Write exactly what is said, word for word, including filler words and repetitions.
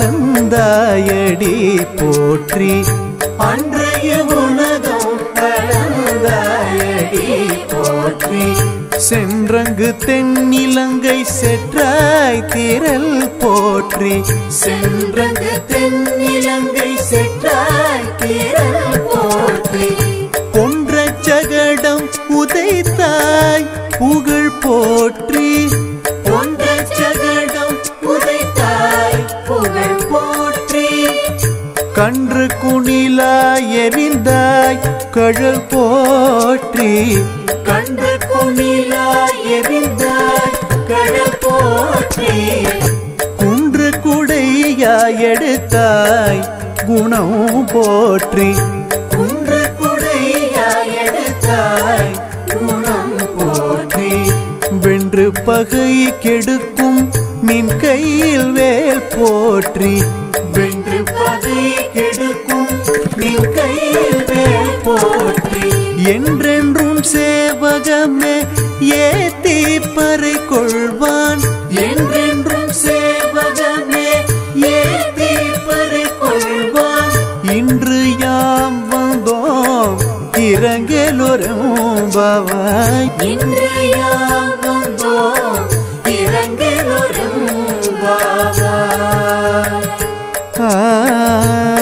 அளந்தாயடி போற்றி அன்றைய உலகம் அளந்தாயடி போற்றி சென்றங்கு தென்னிலங்கை செற்றாய் திரள் போற்றி சென்றங்கு தென்னிலங்கை செற்றாய் திரள் போற்றி கொன்ற ஜகடம் உதைத்தாய் புகழ் போற்றி கொன்ற ஜகடம் உதைத்தாய் புகழ் போற்றி கன்று குணிலாய் எரிந்தாய் கழல் போற்றி கன்று குணிலாய் எரிந்தாய் கழல் போற்றி குன்று குடையாய் எடுத்தாய் குணம் போற்றி குன்று குடையாய் எடுத்தாய் குணம் போற்றி வென்று பகை கெடுக்கும் நின் கையில் வேல் போற்றி வென்று பகை கெடுக்கும் நின் கையில் வேல் போற்றி என்றென்றும் சேவகமே ஏத்தி பறை கொள்வான் என்றென்றும் சேவகமே ஏத்தி பறை கொள்வான் இன்று யாம் வந்தோம் இறங்கலோரும் பாவாய் இன்று யாம் வந்தோம் இறங்கலோரும் பாவாய். ஆ